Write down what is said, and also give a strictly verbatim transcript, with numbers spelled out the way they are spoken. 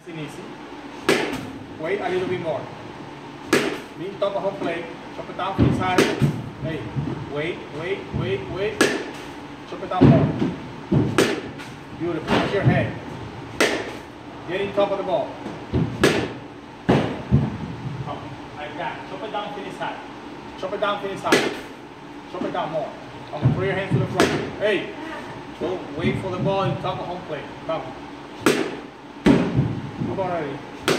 Easy, easy. Wait a little bit more. Be top of home plate. Chop it down finish high. Hey, wait, wait, wait, wait. Chop it down more. Beautiful. Watch your head. Get in top of the ball. Up, like that. Chop it down, finish high. Chop it down, finish high. Chop it down more. Come on, throw your hands to the front. Hey, go wait for the ball in top of home plate. Come. Come on already.